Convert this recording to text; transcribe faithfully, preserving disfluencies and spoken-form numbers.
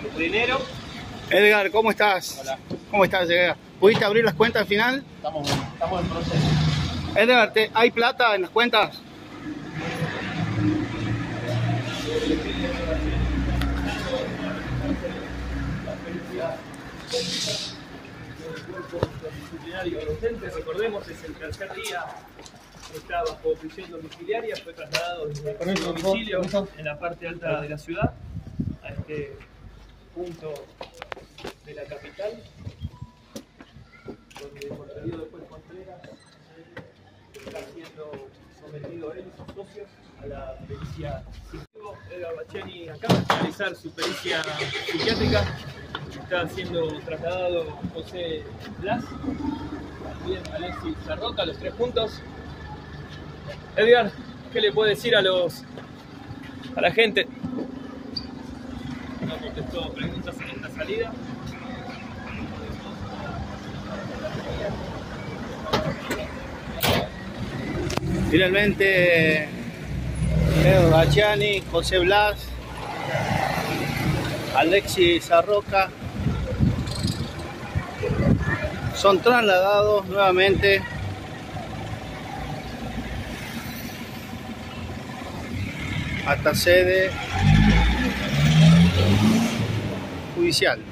Dinero. Edgar, ¿cómo estás? Hola. ¿Cómo estás, Edgar? ¿Pudiste abrir las cuentas al final? Estamos, estamos en proceso. Edgar, ¿te- ¿hay plata en las cuentas? Disciplinario docente, recordemos, es el tercer día que está bajo prisión domiciliaria, fue trasladado desde el domicilio en la parte alta de la ciudad a este punto de la capital, donde por pedido del juez Contreras está siendo sometido él y sus socios a la pericia psiquiátrica. Edgar Bacheni acaba de realizar su pericia psiquiátrica. Está siendo trasladado José Blas, también Alexis Sarroca, los tres juntos. Edgar, ¿qué le puede decir a los a la gente? No contestó preguntas en esta salida. Finalmente, Edgar Bacheni, José Blas, Alexis Sarroca son trasladados nuevamente hasta sede judicial.